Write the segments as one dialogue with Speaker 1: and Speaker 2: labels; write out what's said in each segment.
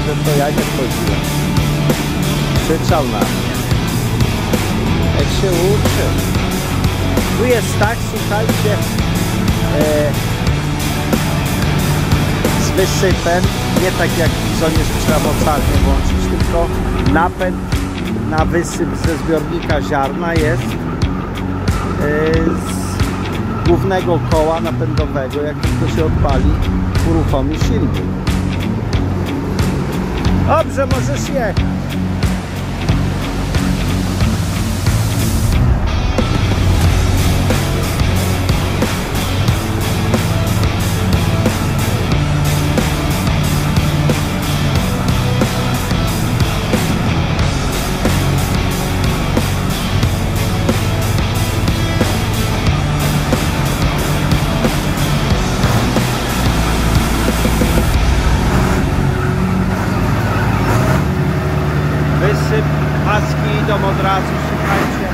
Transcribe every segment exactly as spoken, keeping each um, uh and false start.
Speaker 1: że to ja nie wchodziłem. Krzyczał na mnie. Jak się uczy. Tu jest tak, słuchajcie, e, z wysypem, nie tak jak w bizonie, że trzeba mocarnie włączyć, tylko napęd na wysyp ze zbiornika ziarna jest e, z głównego koła napędowego. Jak to się odpali, uruchomi silnik. Dobrze, możesz jechać. Wysyp, paski idą od razu, słuchajcie.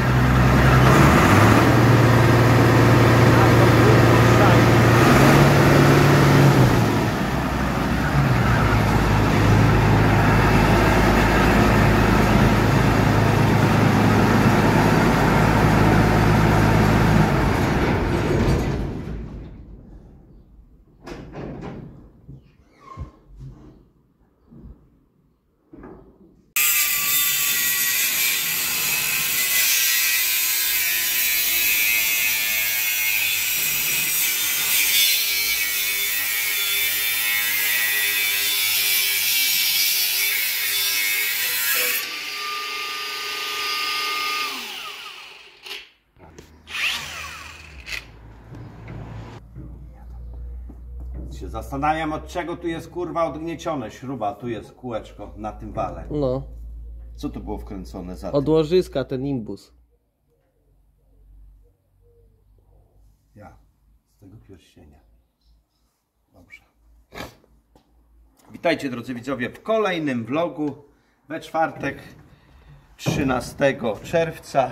Speaker 1: Się zastanawiam, od czego tu jest kurwa odgniecione. Śruba, tu jest kółeczko na tym wale.
Speaker 2: No.
Speaker 1: Co to było wkręcone za
Speaker 2: Od
Speaker 1: tym?
Speaker 2: łożyska ten imbus.
Speaker 1: Ja. Z tego pierścienia. Dobrze. Witajcie drodzy widzowie w kolejnym vlogu we czwartek trzynastego czerwca.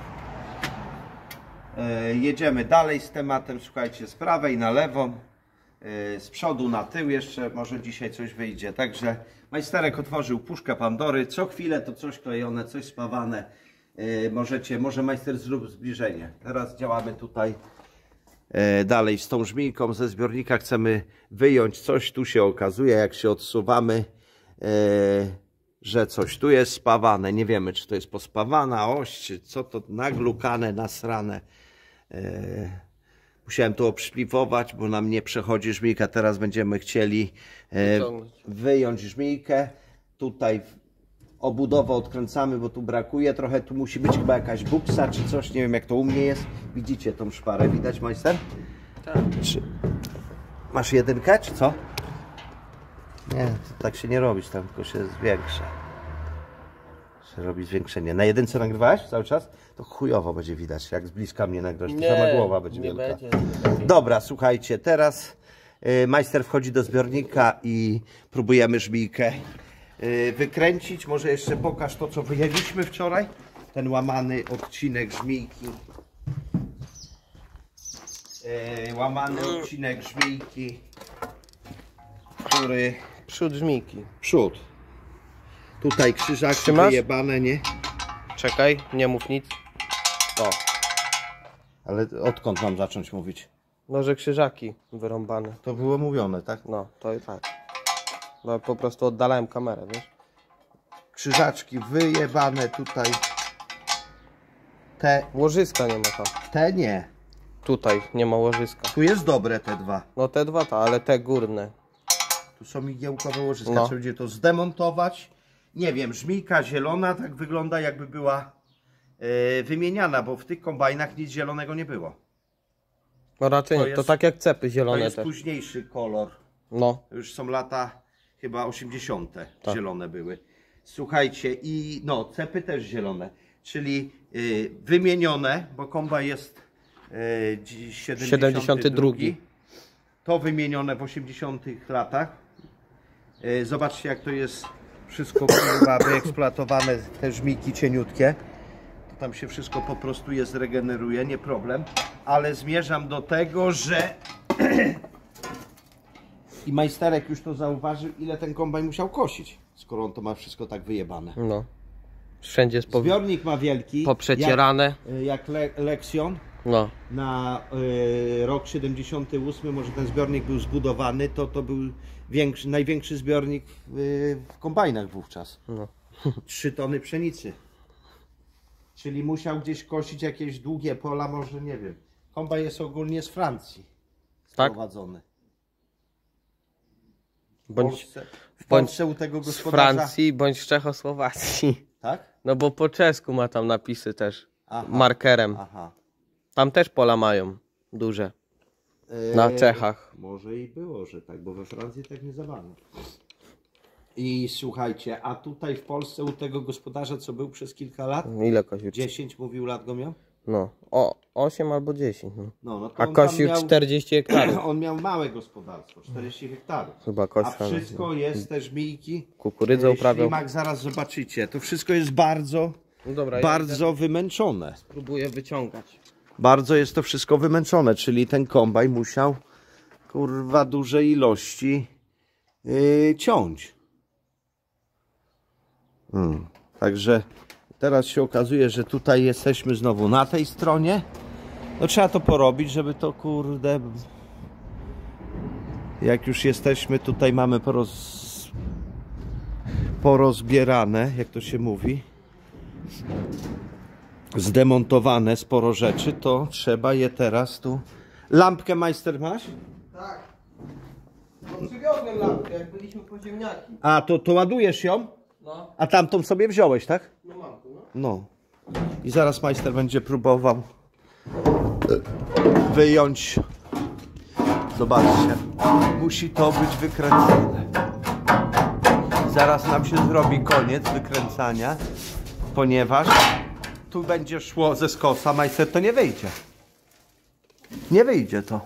Speaker 1: E, jedziemy dalej z tematem, słuchajcie, z prawej na lewą. Z przodu na tył jeszcze, może dzisiaj coś wyjdzie. Także majsterek otworzył puszkę Pandory. Co chwilę to coś klejone, coś spawane. Yy, możecie, może majster zrób zbliżenie. Teraz działamy tutaj yy, dalej z tą żmijką ze zbiornika. Chcemy wyjąć coś. Tu się okazuje, jak się odsuwamy, yy, że coś tu jest spawane. Nie wiemy, czy to jest pospawana oś, czy co to naglukane, nasrane. Yy. Musiałem to obszlifować, bo nam nie przechodzi żmijka. Teraz będziemy chcieli e, wyjąć żmijkę. Tutaj obudowę odkręcamy, bo tu brakuje trochę. Tu musi być chyba jakaś buksa czy coś. Nie wiem, jak to u mnie jest. Widzicie tą szparę? Widać, majster?
Speaker 2: Tak.
Speaker 1: Czy... Masz jedynkę, czy co? Nie, to tak się nie robisz, tam tylko się zwiększa. Się robi zwiększenie. Na jedynce nagrywałeś cały czas? To chujowo będzie widać, jak z bliska mnie nagrasz, to
Speaker 2: nie,
Speaker 1: sama głowa będzie
Speaker 2: nie
Speaker 1: wielka.
Speaker 2: będzie, nie będzie.
Speaker 1: Dobra, słuchajcie, teraz y, majster wchodzi do zbiornika i próbujemy żmijkę y, wykręcić. Może jeszcze pokaż to, co wyjęliśmy wczoraj. Ten łamany odcinek żmijki. Y, łamany odcinek żmijki, który...
Speaker 2: Przód żmijki.
Speaker 1: Przód. Tutaj krzyżaki
Speaker 2: Trzymasz?
Speaker 1: wyjebane, nie?
Speaker 2: Czekaj, nie mów nic.
Speaker 1: O. Ale odkąd mam zacząć mówić?
Speaker 2: Może krzyżaki wyrąbane.
Speaker 1: To było mówione, tak?
Speaker 2: No, to i tak. No, po prostu oddalałem kamerę, wiesz?
Speaker 1: Krzyżaczki wyjebane tutaj. Te,
Speaker 2: Łożyska nie ma tam.
Speaker 1: te nie.
Speaker 2: Tutaj nie ma łożyska.
Speaker 1: Tu jest dobre te dwa.
Speaker 2: No te dwa to, ale te górne.
Speaker 1: Tu są igiełkowe łożyska.
Speaker 2: No.
Speaker 1: Trzeba będzie to zdemontować. Nie wiem, żmijka zielona tak wygląda, jakby była yy, wymieniana, bo w tych kombajnach nic zielonego nie było.
Speaker 2: No raczej
Speaker 1: To
Speaker 2: nie, to
Speaker 1: jest-
Speaker 2: tak jak cepy
Speaker 1: To
Speaker 2: zielone
Speaker 1: jest
Speaker 2: też.
Speaker 1: późniejszy kolor.
Speaker 2: No.
Speaker 1: To już są lata chyba osiemdziesiąte.
Speaker 2: Tak.
Speaker 1: Zielone były. Słuchajcie, i no, cepy też zielone. Czyli yy, wymienione, bo komba jest yy, dziś siedemdziesiąty
Speaker 2: siedemdziesiąty drugi.
Speaker 1: To wymienione w osiemdziesiątych latach. Yy, zobaczcie, jak to jest wszystko kurwa wyeksploatowane, te żmijki cieniutkie. To tam się wszystko po prostu je zregeneruje, nie problem. Ale zmierzam do tego, że I majsterek już to zauważył, ile ten kombajn musiał kosić, skoro on to ma wszystko tak wyjebane.
Speaker 2: No. Wszędzie jest po...
Speaker 1: Zbiornik ma wielki,
Speaker 2: poprzecierane.
Speaker 1: Jak, jak Le Lexion.
Speaker 2: No.
Speaker 1: Na y, rok siedemdziesiąty ósmy, może ten zbiornik był zbudowany, to to był większy, największy zbiornik y, w kombajnach wówczas.
Speaker 2: No.
Speaker 1: Trzy tony pszenicy. Czyli musiał gdzieś kosić jakieś długie pola, może nie wiem. Kombajn jest ogólnie z Francji sprowadzony. W
Speaker 2: Bądź,
Speaker 1: Polsce, w Polsce u tego
Speaker 2: z
Speaker 1: gospodarza...
Speaker 2: Francji bądź z Czechosłowacji.
Speaker 1: Tak?
Speaker 2: No bo po czesku ma tam napisy też.
Speaker 1: Aha.
Speaker 2: Markerem.
Speaker 1: Aha.
Speaker 2: Tam też pola mają duże.
Speaker 1: Yy,
Speaker 2: Na Czechach.
Speaker 1: Może i było, że tak, bo we Francji tak nie za bardzo. I słuchajcie, a tutaj w Polsce u tego gospodarza, co był przez kilka lat?
Speaker 2: Ile kosił?
Speaker 1: dziesięć mówił lat go miał?
Speaker 2: No. O, osiem albo dziesięć. No.
Speaker 1: No, no to
Speaker 2: A
Speaker 1: on tam
Speaker 2: kosił
Speaker 1: miał,
Speaker 2: czterdzieści hektarów.
Speaker 1: on miał małe gospodarstwo, czterdzieści hektarów.
Speaker 2: Chyba
Speaker 1: A
Speaker 2: kosił.
Speaker 1: wszystko jest też mijki.
Speaker 2: Kukurydzę
Speaker 1: e,
Speaker 2: uprawiał.
Speaker 1: Ślimak, zaraz zobaczycie. To wszystko jest bardzo,
Speaker 2: No dobra,
Speaker 1: bardzo
Speaker 2: ja
Speaker 1: wymęczone.
Speaker 2: spróbuję wyciągać.
Speaker 1: Bardzo jest to wszystko wymęczone, czyli ten kombajn musiał, kurwa, duże ilości yy, ciąć. Hmm. Także teraz się okazuje, że tutaj jesteśmy znowu na tej stronie. No trzeba to porobić, żeby to, kurde, jak już jesteśmy, tutaj mamy poroz... porozbierane, jak to się mówi, zdemontowane sporo rzeczy, to trzeba je teraz tu... Lampkę, majster, masz?
Speaker 2: Tak. No przywiozłem lampkę, jak byliśmy po ziemniaki.
Speaker 1: A, to, to ładujesz ją?
Speaker 2: No.
Speaker 1: A tamtą sobie wziąłeś, tak?
Speaker 2: No mam tu, no.
Speaker 1: No. I zaraz majster będzie próbował wyjąć. Zobaczcie. Musi to być wykręcone. Zaraz nam się zrobi koniec wykręcania, ponieważ tu będzie szło ze skosa. Majster, to nie wyjdzie. Nie wyjdzie to.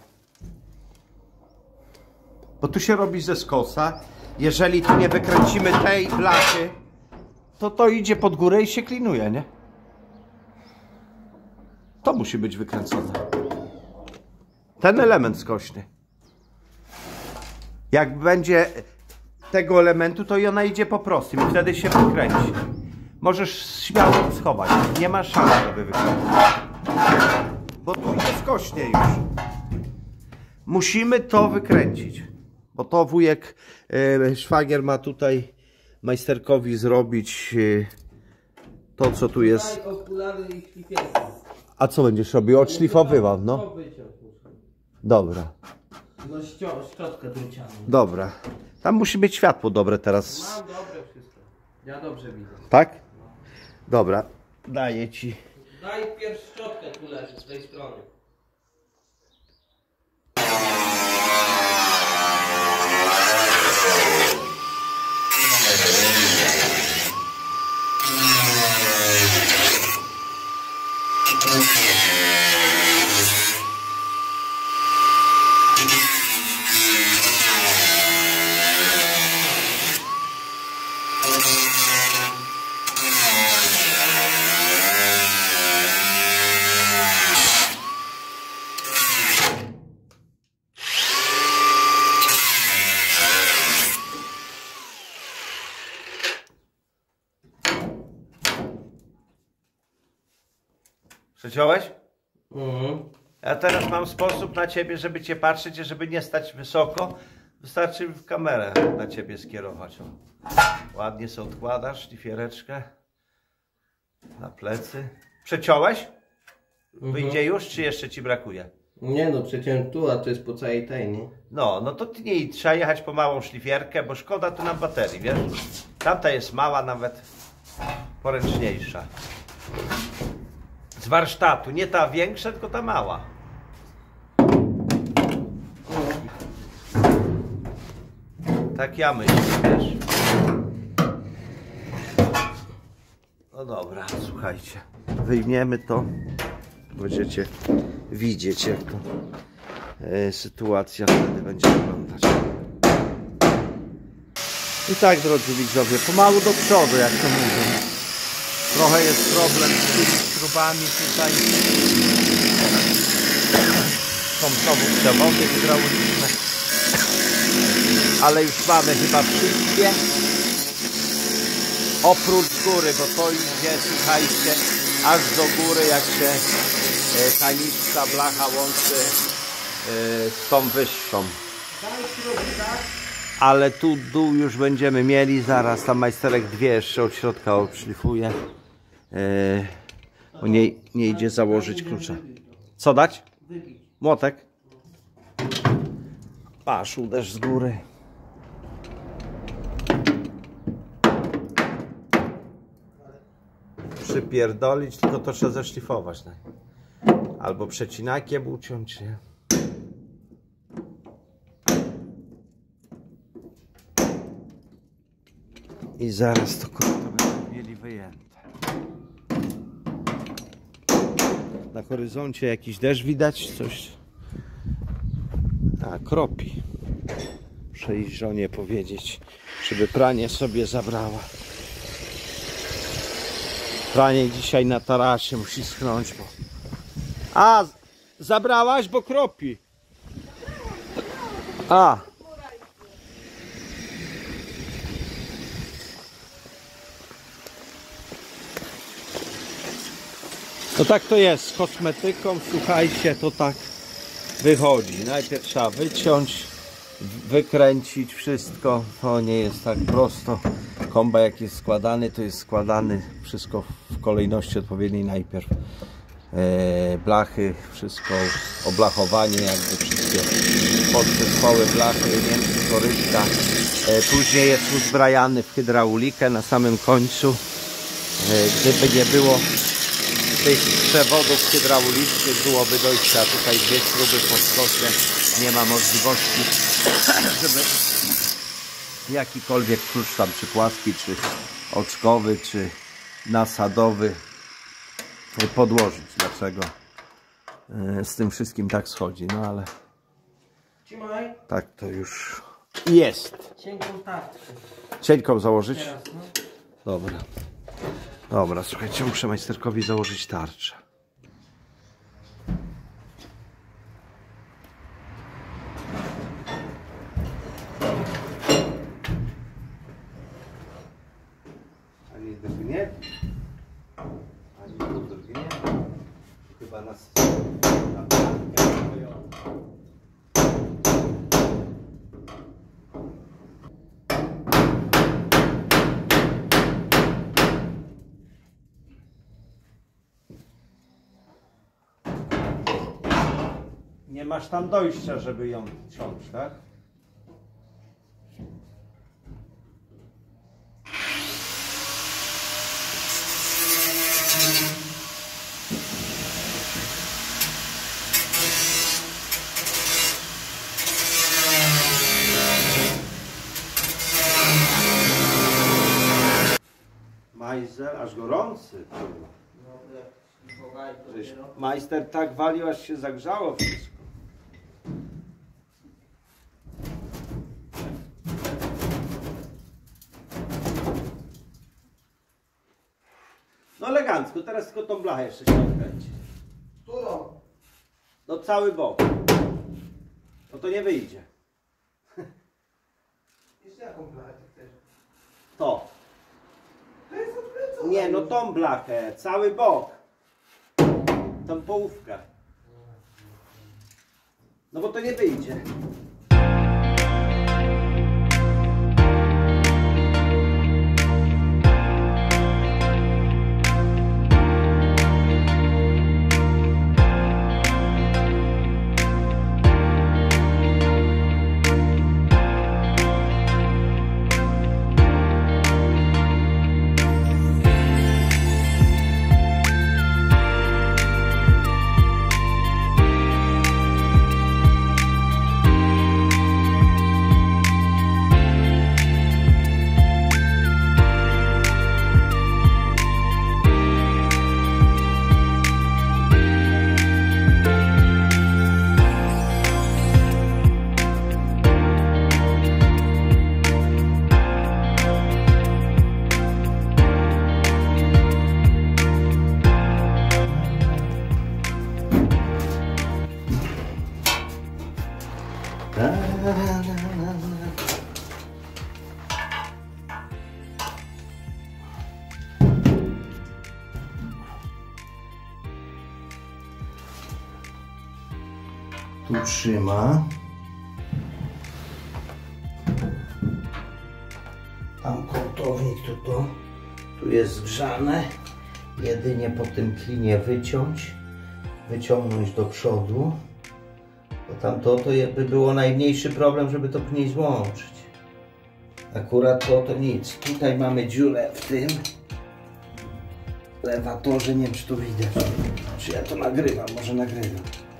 Speaker 1: Bo tu się robi ze skosa. Jeżeli tu nie wykręcimy tej blachy, to to idzie pod górę i się klinuje, nie? To musi być wykręcone. Ten element skośny. Jak będzie tego elementu, to i ona idzie po prostym i wtedy się wykręci. Możesz śmiało schować. Nie ma szans, żeby wykręcić. Bo tu idzie skośnie już. Musimy to wykręcić. Bo to wujek, e, szwagier ma tutaj majsterkowi zrobić e, to, co tu jest. A co będziesz robił? Odszlifowywał, no. Dobra.
Speaker 2: No szczotkę drucianą.
Speaker 1: Dobra. Tam musi być światło dobre teraz.
Speaker 2: Mam dobre wszystko. Ja dobrze widzę.
Speaker 1: Tak? Dobra. Daję ci.
Speaker 2: Daj pierwszy szczotkę, tu leży z tej strony.
Speaker 1: Przeciąłeś?
Speaker 2: Mhm.
Speaker 1: Ja teraz mam sposób na ciebie, żeby cię patrzeć, żeby nie stać wysoko. Wystarczy w kamerę na ciebie skierować. O. Ładnie sobie odkładasz szlifiereczkę na plecy. Przeciąłeś? Wyjdzie już, czy jeszcze ci brakuje?
Speaker 2: Nie no, przeciąłem tu, a to jest po całej tej, nie?
Speaker 1: No, no to ty nie trzeba jechać po małą szlifierkę, bo szkoda tu na baterii, wiesz? Tamta jest mała, nawet poręczniejsza. Z warsztatu, nie ta większa, tylko ta mała. Tak ja myślę, wiesz. No dobra, słuchajcie. Wyjmiemy to. Będziecie widzieć, jak to e, sytuacja wtedy będzie wyglądać. I tak, drodzy widzowie, pomału do przodu, jak to mówię. Trochę jest problem z tymi śrubami tutaj. Są znowu przewody hydrauliczne. ale już mamy chyba wszystkie. Oprócz góry, bo to idzie, słuchajcie, aż do góry, jak się e, ta niższa blacha łączy e, z tą wyższą. Ale tu dół już będziemy mieli zaraz. Tam majsterek dwie jeszcze od środka odszlifuje. E, bo nie, nie idzie założyć klucza. Co dać? Młotek? Patrz, uderz z góry. Przypierdolić, tylko to trzeba zeszlifować. Albo przecinakiem uciąć, nie? I zaraz to krótko będziemy mieli wyjęte. Na horyzoncie jakiś deszcz widać, coś. A, kropi. Muszę iść żonie powiedzieć, żeby pranie sobie zabrała. Pranie dzisiaj na tarasie musi schnąć, bo... A, zabrałaś, bo kropi. A. No tak to jest z kosmetyką, słuchajcie, to tak wychodzi. Najpierw trzeba wyciąć, wykręcić wszystko. To nie jest tak prosto. Komba jak jest składany, to jest składany wszystko w kolejności odpowiedniej. Najpierw e, blachy, wszystko, oblachowanie, jakby wszystkie podzespoły blachy, między korytka. E, później jest uzbrajany w hydraulikę na samym końcu. E, gdyby nie było tych przewodów hydraulicznych, byłoby dojścia tutaj dwie śruby po skosie. Nie ma możliwości, żeby jakikolwiek klucz tam, czy płaski, czy oczkowy, czy nasadowy podłożyć. Dlaczego z tym wszystkim tak schodzi? No ale tak to już jest.
Speaker 2: Cienką tarczę.
Speaker 1: Cienką założyć?
Speaker 2: Teraz, no.
Speaker 1: Dobra. Dobra, słuchajcie, muszę majsterkowi założyć tarczę. Ani drgnie, ani tu drgnie. Chyba nas... Nie masz tam dojścia, żeby ją ciąć, tak? Majzer, aż gorący. Majster tak walił, aż się zagrzało wszystko. No elegancko, teraz tylko tą blachę jeszcze się odkręci.
Speaker 2: Którą?
Speaker 1: No cały bok. No to nie wyjdzie.
Speaker 2: Jeszcze jaką blachę ty chcesz?
Speaker 1: To.
Speaker 2: To jest odkręcone.
Speaker 1: Nie, no tą blachę, cały bok. Tą połówkę. No bo to nie wyjdzie. tu trzyma. Tam kątownik, tu to, tu jest zgrzane. Jedynie po tym klinie wyciąć, wyciągnąć do przodu. Bo tamto to by było najmniejszy problem, żeby to później złączyć. Akurat to to nic. Tutaj mamy dziurę w tym lewatorze, nie wiem czy to widać. Czy ja to nagrywam, może nagrywam.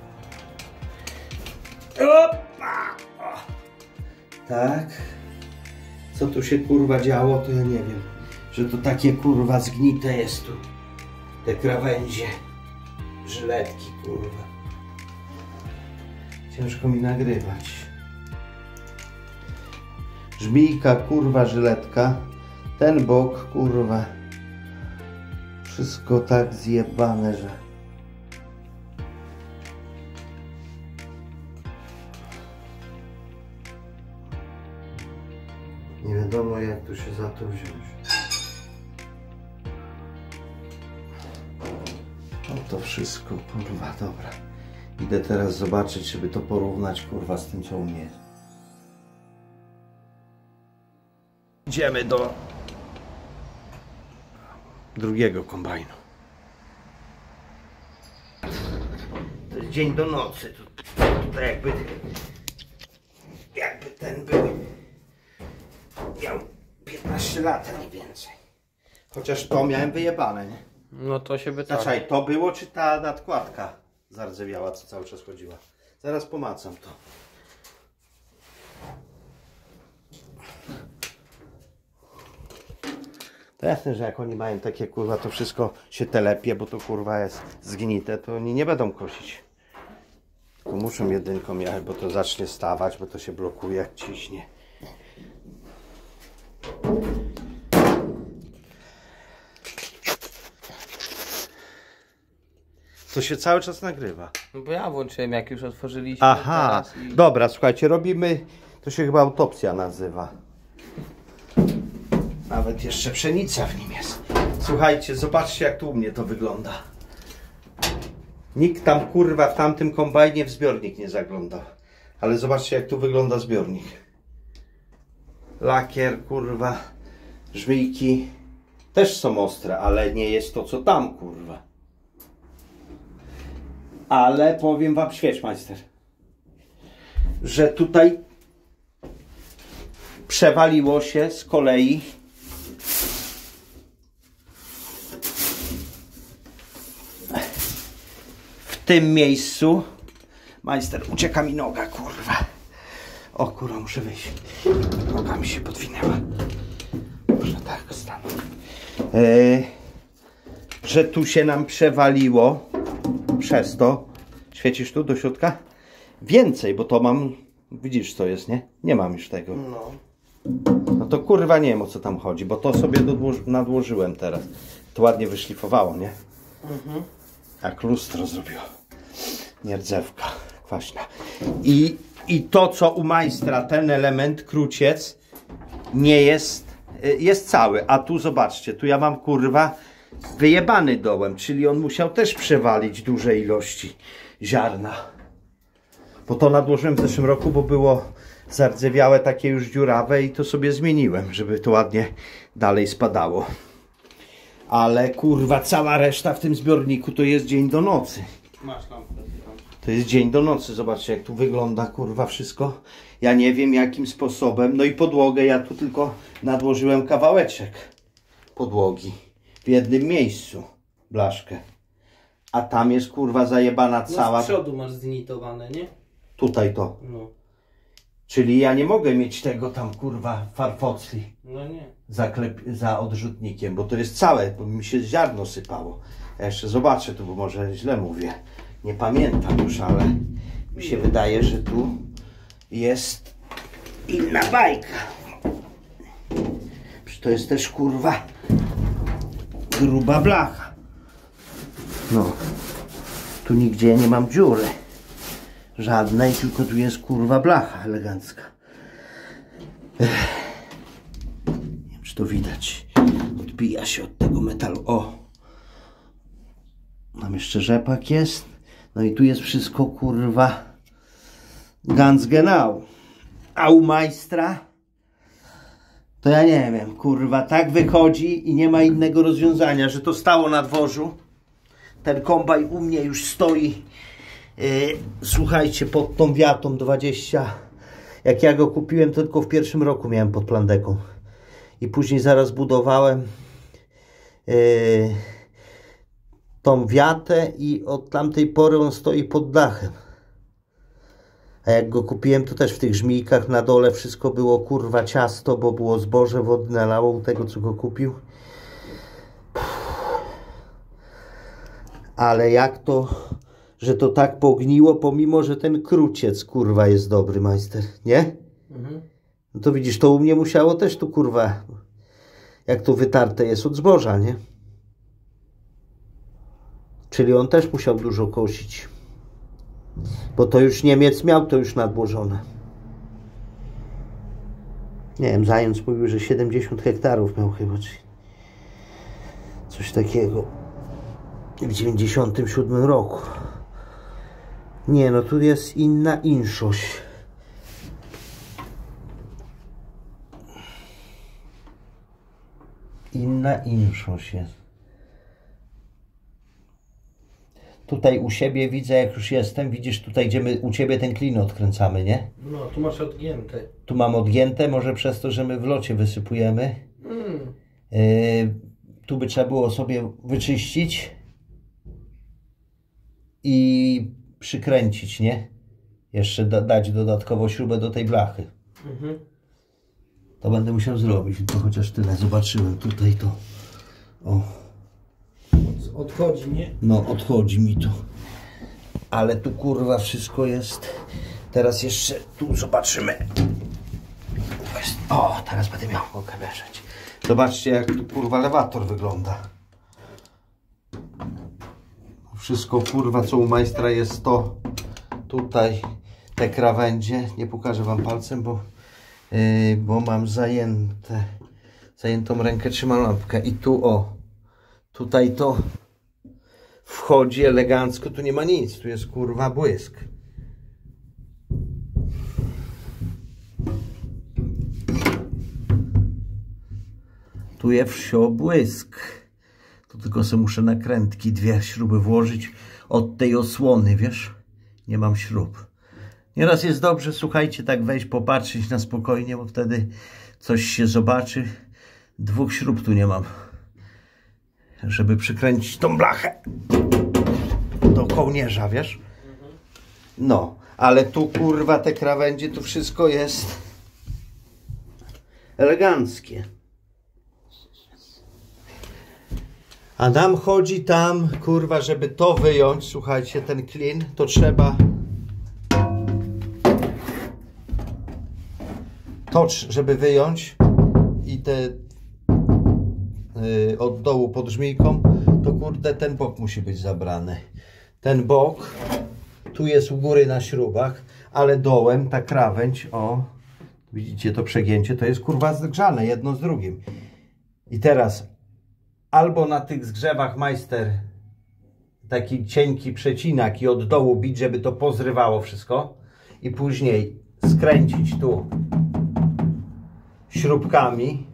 Speaker 1: Opa! O. Tak. Co tu się kurwa działo, to ja nie wiem. Że to takie kurwa zgnite jest tu. Te krawędzie. Żyletki kurwa. Ciężko mi nagrywać. Żmijka, kurwa, żyletka. Ten bok, kurwa. Wszystko tak zjebane, że... Nie wiadomo jak tu się za to wziąć. No to wszystko, kurwa, dobra. Idę teraz zobaczyć, żeby to porównać, kurwa, z tym, co u mnie jest. Idziemy do drugiego kombajnu. To jest dzień do nocy. Tutaj jakby, jakby ten był, miał piętnaście lat, a nie więcej. Chociaż to miałem wyjebane, nie?
Speaker 2: No to się wytacza.
Speaker 1: Znaczy, to było, czy ta nadkładka zardzewiała, co cały czas chodziła? Zaraz pomacam to. To jasne, że jak oni mają takie kurwa, to wszystko się telepie, bo to kurwa jest zgnite, to oni nie będą kosić. Tylko muszą jedynką jechać, bo to zacznie stawać, bo to się blokuje jak ciśnie. To się cały czas nagrywa.
Speaker 2: No bo ja włączyłem, jak już otworzyliśmy.
Speaker 1: Aha,
Speaker 2: i...
Speaker 1: dobra, słuchajcie, robimy, to się chyba autopsja nazywa. Nawet jeszcze pszenica w nim jest. Słuchajcie, zobaczcie jak tu u mnie to wygląda. Nikt tam kurwa w tamtym kombajnie w zbiornik nie zaglądał. Ale zobaczcie jak tu wygląda zbiornik. Lakier, kurwa, żmijki. Też są ostre, ale nie jest to co tam, kurwa. Ale powiem wam, świeczmajster, że tutaj przewaliło się z kolei w tym miejscu. Majster, ucieka mi noga, kurwa. O kurwa, muszę wyjść. Noga mi się podwinęła. Może tak stanę. Yy, że tu się nam przewaliło przez to. Świecisz tu do środka? Więcej, bo to mam... Widzisz co jest, nie? Nie mam już tego.
Speaker 2: No.
Speaker 1: No to kurwa nie wiem o co tam chodzi, bo to sobie nadłożyłem teraz. To ładnie wyszlifowało, nie?
Speaker 2: Mhm.
Speaker 1: Jak lustro zrobiło. Nie rdzewka kwaśna. I, I to co u majstra, ten element, kruciec, nie jest, jest cały. A tu zobaczcie, tu ja mam kurwa wyjebany dołem, czyli on musiał też przewalić duże ilości ziarna. Bo to nadłożyłem w zeszłym roku, bo było zardzewiałe, takie już dziurawe i to sobie zmieniłem, żeby to ładnie dalej spadało. Ale kurwa cała reszta w tym zbiorniku to jest dzień do nocy.
Speaker 2: Masz lampę.
Speaker 1: To jest dzień do nocy, zobaczcie jak tu wygląda kurwa wszystko. Ja nie wiem jakim sposobem, no i podłogę ja tu tylko nadłożyłem kawałeczek podłogi w jednym miejscu, blaszkę. A tam jest kurwa zajebana cała.
Speaker 2: No z przodu masz zinitowane, nie?
Speaker 1: Tutaj to.
Speaker 2: No.
Speaker 1: Czyli ja nie mogę mieć tego tam kurwa farfocli
Speaker 2: No nie.
Speaker 1: za, klep, za odrzutnikiem, bo to jest całe, bo mi się ziarno sypało. Ja jeszcze zobaczę tu, bo może źle mówię. Nie pamiętam już, ale mi się wydaje, że tu jest inna bajka. Przecież to jest też kurwa gruba blacha. No, tu nigdzie nie mam dziury żadnej, tylko tu jest kurwa blacha elegancka. Ech. Nie wiem, czy to widać. Odbija się od tego metalu. O! Mam jeszcze rzepak jest. No i tu jest wszystko kurwa Ganz genau. A u majstra to ja nie wiem, kurwa, tak wychodzi i nie ma innego rozwiązania, że to stało na dworzu. Ten kombajn u mnie już stoi, yy, słuchajcie, pod tą wiatą dwadzieścia. Jak ja go kupiłem, to tylko w pierwszym roku miałem pod plandeką. I później zaraz budowałem yy, tą wiatę i od tamtej pory on stoi pod dachem. A jak go kupiłem, to też w tych żmijkach na dole wszystko było kurwa ciasto, bo było zboże wodne lało u tego, co go kupił. Ale jak to, że to tak pogniło, pomimo, że ten kruciec kurwa jest dobry, majster, nie? Mhm. No to widzisz, to u mnie musiało też tu kurwa, jak to wytarte jest od zboża, nie? Czyli on też musiał dużo kosić. Bo to już Niemiec miał to już nadłożone. Nie wiem, zając mówił, że siedemdziesiąt hektarów miał chyba, czy coś takiego. W dziewięćdziesiątym siódmym roku. Nie, no tu jest inna inszość. Inna inszość jest. Tutaj u siebie widzę, jak już jestem, widzisz tutaj, gdzie my u ciebie ten klin odkręcamy, nie?
Speaker 2: No, tu masz odgięte.
Speaker 1: Tu mam odgięte, może przez to, że my w locie wysypujemy. Mm. Yy, tu by trzeba było sobie wyczyścić i przykręcić, nie? Jeszcze da, dać dodatkowo śrubę do tej blachy. Mhm. To będę musiał zrobić, to chociaż tyle zobaczyłem tutaj to. O.
Speaker 2: Odchodzi, nie?
Speaker 1: No, odchodzi mi to. Ale tu kurwa wszystko jest. Teraz jeszcze tu zobaczymy. O, teraz będę miał mogę leżeć. Zobaczcie, jak tu kurwa lewator wygląda. Wszystko kurwa, co u majstra jest, to tutaj te krawędzie. Nie pokażę wam palcem, bo, yy, bo mam zajęte zajętą rękę, trzymam lampkę. I tu o, tutaj to wchodzi elegancko, tu nie ma nic, tu jest kurwa błysk. Tu jest wsio błysk. Tu tylko sobie muszę nakrętki, dwie śruby włożyć od tej osłony, wiesz? Nie mam śrub. Nieraz jest dobrze, słuchajcie, tak wejść, popatrzeć na spokojnie, bo wtedy coś się zobaczy. Dwóch śrub tu nie mam, żeby przykręcić tą blachę do kołnierza, wiesz? No, ale tu kurwa te krawędzie, tu wszystko jest eleganckie. A nam chodzi tam, kurwa, żeby to wyjąć, słuchajcie, ten klin, to trzeba to, żeby wyjąć i te yy, od dołu pod żmijką, to kurde ten bok musi być zabrany. Ten bok, tu jest u góry na śrubach, ale dołem ta krawędź, o, widzicie to przegięcie, to jest kurwa zgrzane jedno z drugim. I teraz albo na tych zgrzewach majster taki cienki przecinak i od dołu bić, żeby to pozrywało wszystko i później skręcić tu śrubkami,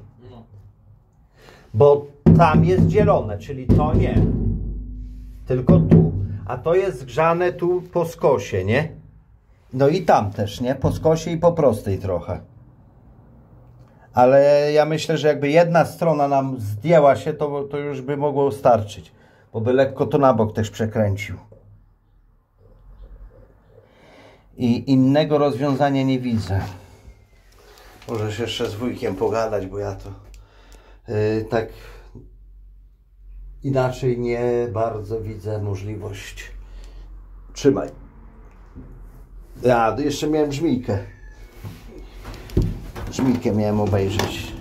Speaker 1: bo tam jest dzielone, czyli to nie, tylko tu, a to jest zgrzane tu po skosie, nie? No i tam też, nie? Po skosie i po prostej trochę. Ale ja myślę, że jakby jedna strona nam zdjęła się, to, to już by mogło starczyć. Bo by lekko to na bok też przekręcił. I innego rozwiązania nie widzę. Możesz jeszcze z wujkiem pogadać, bo ja to yy, tak inaczej nie bardzo widzę możliwość. Trzymaj. Ja jeszcze miałem żmijkę. Żmijkę miałem obejrzeć.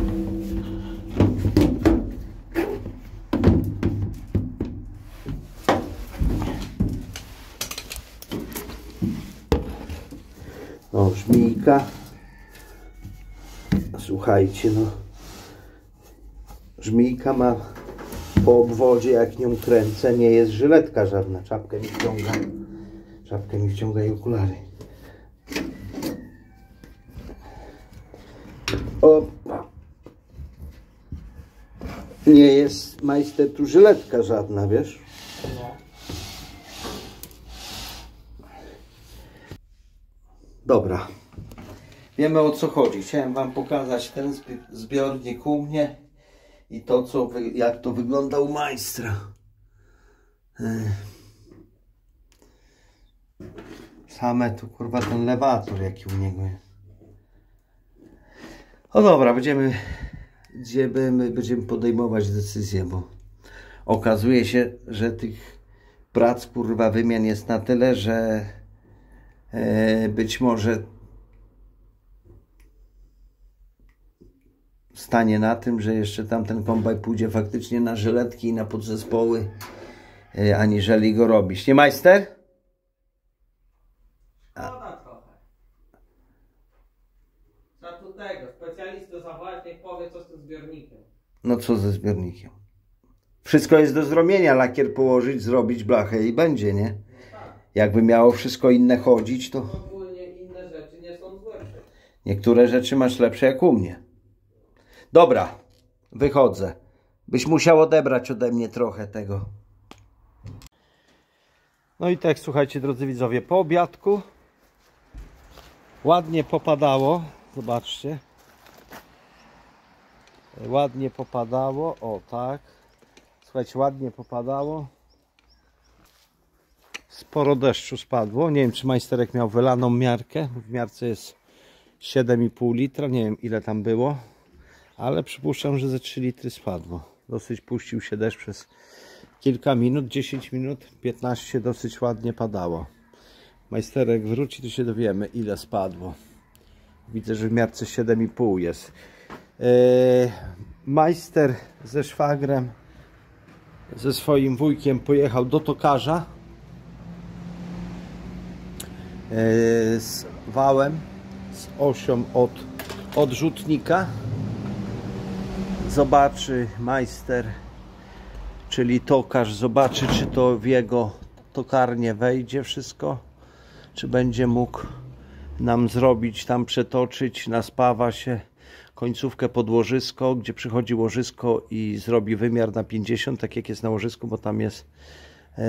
Speaker 1: No, żmijka. Słuchajcie, no. Żmijka ma po obwodzie, jak nią kręcę, nie jest żyletka żadna. Czapkę mi wciąga. Czapkę mi wciąga i okulary. O, nie jest, majster, tu żyletka żadna, wiesz?
Speaker 2: No.
Speaker 1: Dobra. Wiemy, o co chodzi. Chciałem wam pokazać ten zbiornik u mnie i to, co wy, jak to wygląda u majstra. Same tu, kurwa, ten lewator jaki u niego jest. No dobra, będziemy, będziemy, będziemy podejmować decyzję, bo okazuje się, że tych prac, kurwa, wymian jest na tyle, że e, być może stanie na tym, że jeszcze tamten kombaj pójdzie faktycznie na żyletki i na podzespoły, e, aniżeli go robić. Nie, majster?
Speaker 2: Szkoda trochę. Trzeba tu tego, specjalistę zawołać, niech powie, co z tym zbiornikiem.
Speaker 1: No co ze zbiornikiem? Wszystko jest do zrobienia, lakier położyć, zrobić blachę i będzie, nie?
Speaker 2: No tak.
Speaker 1: Jakby miało wszystko inne chodzić, to
Speaker 2: Ogólnie inne rzeczy nie są złe.
Speaker 1: niektóre rzeczy masz lepsze jak u mnie. Dobra, wychodzę. Byś musiał odebrać ode mnie trochę tego. No i tak, słuchajcie, drodzy widzowie, po obiadku ładnie popadało. Zobaczcie. Ładnie popadało. O, tak. Słuchajcie, ładnie popadało. Sporo deszczu spadło. Nie wiem, czy majsterek miał wylaną miarkę. W miarce jest siedem i pół litra. Nie wiem, ile tam było. Ale przypuszczam, że ze trzy litry spadło. Dosyć puścił się deszcz przez kilka minut. dziesięć minut, piętnaście dosyć ładnie padało. Majsterek wróci, to się dowiemy, ile spadło. Widzę, że w miarce siedem i pół jest. Yy, majster ze szwagrem, ze swoim wujkiem pojechał do tokarza yy, z wałem, z osią od odrzutnika. Zobaczy majster, czyli tokarz, zobaczy, czy to w jego tokarnię wejdzie wszystko, czy będzie mógł nam zrobić, tam przetoczyć, naspawa się końcówkę pod łożysko, gdzie przychodzi łożysko i zrobi wymiar na pięćdziesiąt, tak jak jest na łożysku, bo tam jest yy,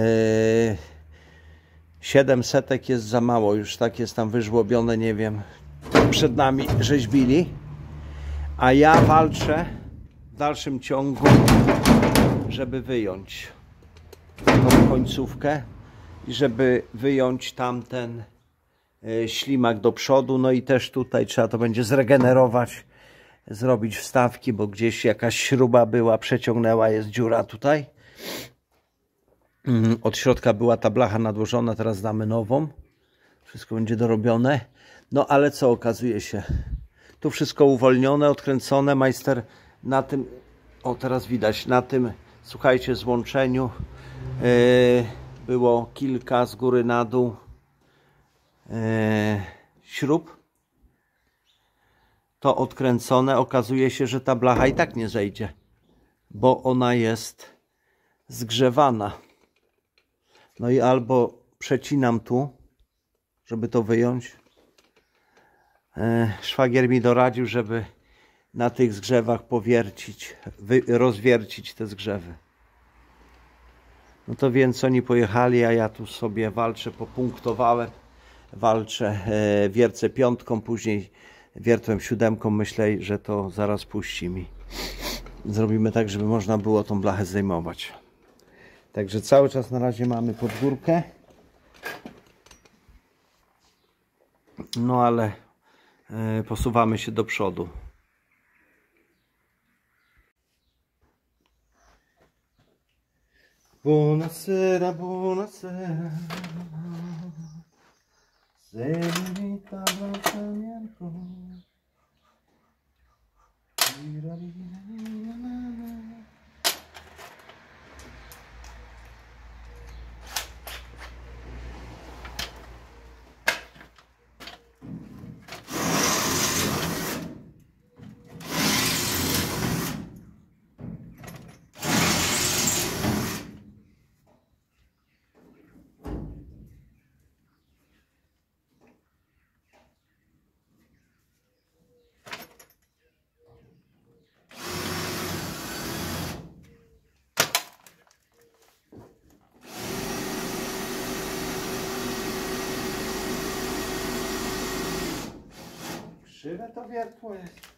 Speaker 1: siedem setek jest za mało, już tak jest tam wyżłobione, nie wiem, przed nami rzeźbili, a ja walczę w dalszym ciągu, żeby wyjąć tą końcówkę i żeby wyjąć tamten ślimak do przodu. No i też tutaj trzeba to będzie zregenerować, zrobić wstawki, bo gdzieś jakaś śruba była, przeciągnęła, jest dziura tutaj. Od środka była ta blacha nadłożona, teraz damy nową. Wszystko będzie dorobione. No ale co okazuje się? Tu wszystko uwolnione, odkręcone. Majster na tym, o teraz widać, na tym, słuchajcie, złączeniu yy, było kilka z góry na dół yy, śrub. To odkręcone. Okazuje się, że ta blacha i tak nie zejdzie, bo ona jest zgrzewana. No i albo przecinam tu, żeby to wyjąć. Szwagier mi doradził, żeby na tych zgrzewach powiercić, wy, rozwiercić te zgrzewy. No to więc oni pojechali, a ja tu sobie walczę, popunktowałem, walczę, e, wiercę piątką, później wiertłem siódemką, myślę, że to zaraz puści mi. Zrobimy tak, żeby można było tą blachę zdejmować. Także cały czas na razie mamy pod górkę. No ale e, posuwamy się do przodu. Buonasera, buonasera. Senorita Balsamianco. krzywe to wiertło jest.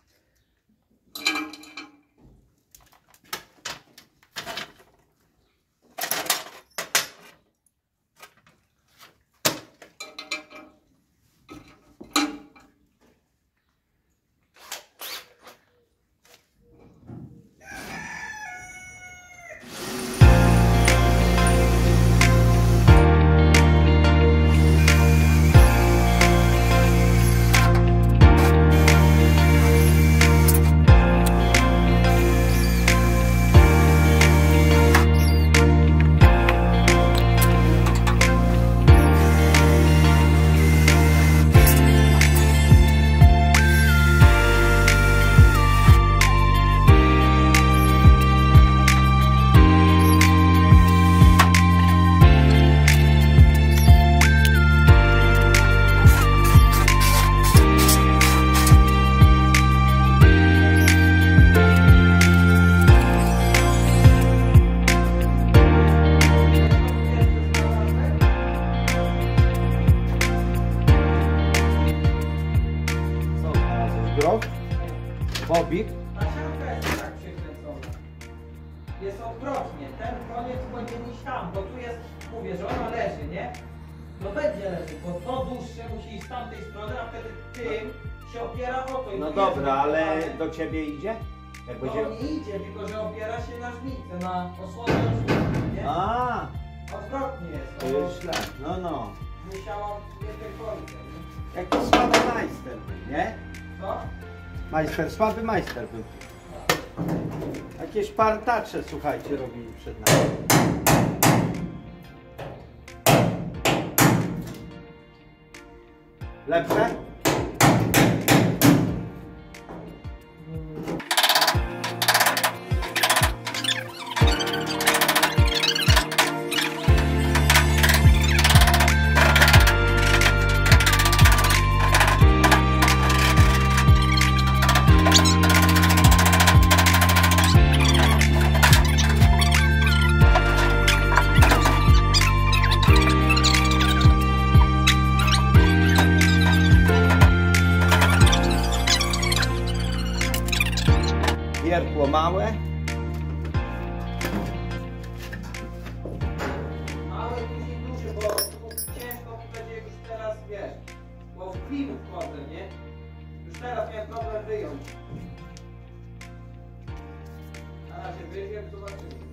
Speaker 1: Groch, bobik.
Speaker 2: Ta sianka jest tak przykręcona. Jest odwrotnie. Ten koniec będzie iść tam, bo tu jest, mówię, że ona leży, nie? No będzie leży, bo to dłuższe musi iść z tamtej strony, a wtedy tym się opiera o to. I
Speaker 1: No
Speaker 2: tu
Speaker 1: dobra,
Speaker 2: jest
Speaker 1: ale
Speaker 2: odwrotnie.
Speaker 1: do ciebie idzie? Jak będzie...
Speaker 2: To nie idzie, tylko że opiera się na żmicę, na osłonę żmicę, nie?
Speaker 1: A,
Speaker 2: Odwrotnie jest.
Speaker 1: to
Speaker 2: no bo
Speaker 1: jest źle. No, no.
Speaker 2: musiałam jednej końce, nie?
Speaker 1: Jaki słaby majster był, nie?
Speaker 2: Co?
Speaker 1: Majster, słaby majster był. Jakieś partacze, słuchajcie, robili przed nami. Lepsze? Wiertło małe.
Speaker 2: Mały, później duży, bo tu ciężko mi będzie już teraz, wiesz, bo w klin wchodzę, nie? Już teraz miałem problem wyjąć. Na razie wyjdziemy, zobaczymy.